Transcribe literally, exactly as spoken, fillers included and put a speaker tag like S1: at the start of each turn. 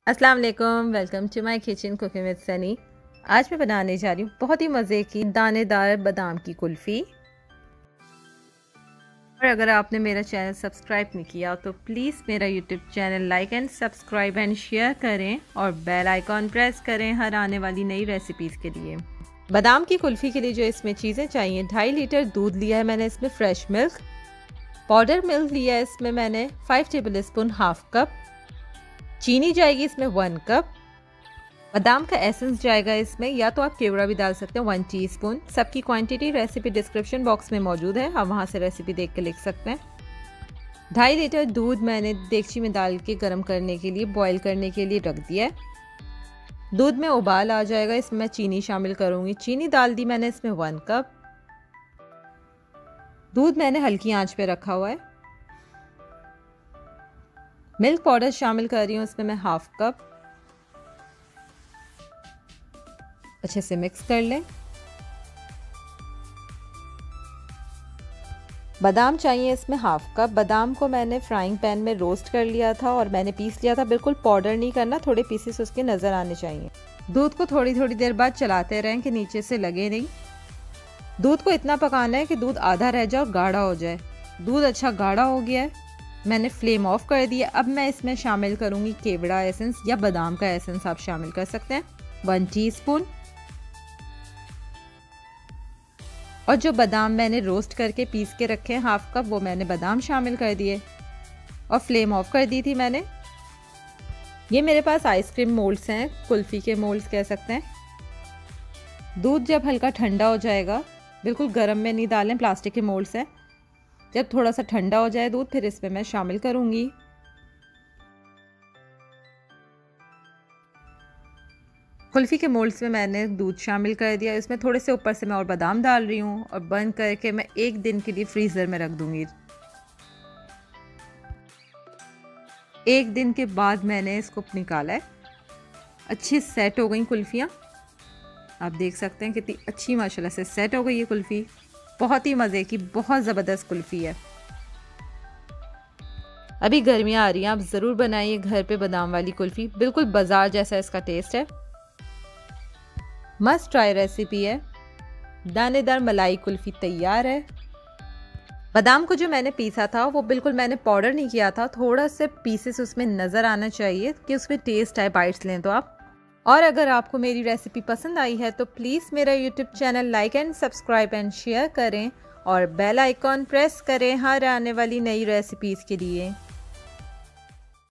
S1: अस्सलाम वालेकुम, welcome to my kitchen cooking with Sunny. आज मैं बनाने जा रही हूँ बहुत ही मज़े की दानेदार बादाम की कुल्फ़ी। और अगर आपने मेरा चैनल सब्सक्राइब नहीं किया तो प्लीज़ मेरा YouTube channel like and subscribe and share करें और बेल आइकॉन प्रेस करें हर आने वाली नई रेसिपीज़ के लिए। बादाम की कुल्फ़ी के लिए जो इसमें चीज़ें चाहिए, ढाई लीटर दूध लिया है मैंने, इसमें फ्रेश मिल्क, पाउडर मिल्क लिया है इसमें मैंने five tablespoon half cup, चीनी जाएगी इसमें वन कप, बादाम का एसेंस जाएगा इसमें, या तो आप केवड़ा भी डाल सकते हैं वन टीस्पून। सबकी क्वांटिटी रेसिपी डिस्क्रिप्शन बॉक्स में मौजूद है, आप वहाँ से रेसिपी देख के लिख सकते हैं। ढाई लीटर दूध मैंने देगची में डाल के गर्म करने के लिए, बॉईल करने के लिए रख दिया है। दूध में उबाल आ जाएगा, इसमें मैं चीनी शामिल करूँगी। चीनी डाल दी मैंने इसमें वन कप। दूध मैंने हल्की आंच पे रखा हुआ है। मिल्क पाउडर शामिल कर रही हूँ इसमें मैं हाफ कप। अच्छे से मिक्स कर लें। बादाम चाहिए इसमें हाफ कप। बादाम को मैंने फ्राइंग पैन में रोस्ट कर लिया था और मैंने पीस लिया था, बिल्कुल पाउडर नहीं करना, थोड़े पीसेस उसके नज़र आने चाहिए। दूध को थोड़ी थोड़ी देर बाद चलाते रहें कि नीचे से लगे नहीं। दूध को इतना पकाना है कि दूध आधा रह जाए और गाढ़ा हो जाए। दूध अच्छा गाढ़ा हो गया है, मैंने फ्लेम ऑफ कर दिया। अब मैं इसमें शामिल करूंगी केवड़ा एसेंस या बादाम का एसेंस आप शामिल कर सकते हैं, वन टीस्पून। और जो बादाम मैंने रोस्ट करके पीस के रखे हैं हाफ कप, वो मैंने बादाम शामिल कर दिए और फ्लेम ऑफ कर दी थी मैंने। ये मेरे पास आइसक्रीम मोल्ड्स हैं, कुल्फ़ी के मोल्ड्स कह सकते हैं। दूध जब हल्का ठंडा हो जाएगा, बिल्कुल गर्म में नहीं डालें, प्लास्टिक के मोल्ड्स हैं। जब थोड़ा सा ठंडा हो जाए दूध, फिर इसमें मैं शामिल करूंगी कुल्फ़ी के मोल्ड्स में मैंने दूध शामिल कर दिया। इसमें थोड़े से ऊपर से मैं और बादाम डाल रही हूँ और बंद करके मैं एक दिन के लिए फ्रीज़र में रख दूंगी। एक दिन के बाद मैंने इसको निकाला है। अच्छी सेट हो गई कुल्फ़ियाँ, आप देख सकते हैं कितनी अच्छी माशाल्लाह से सेट हो गई ये कुल्फ़ी। बहुत ही मज़े की, बहुत ज़बरदस्त कुल्फ़ी है। अभी गर्मियाँ आ रही हैं, आप ज़रूर बनाइए घर पे बादाम वाली कुल्फ़ी, बिल्कुल बाज़ार जैसा इसका टेस्ट है। मस्ट ट्राई रेसिपी है। दानेदार मलाई कुल्फ़ी तैयार है। बादाम को जो मैंने पीसा था वो बिल्कुल मैंने पाउडर नहीं किया था, थोड़ा से पीसेस उसमें नज़र आना चाहिए कि उसमें टेस्ट आए, बाइट्स लें तो आप। और अगर आपको मेरी रेसिपी पसंद आई है तो प्लीज़ मेरा YouTube channel like and subscribe and share करें और बेल आइकॉन प्रेस करें हर आने वाली नई रेसिपीज़ के लिए।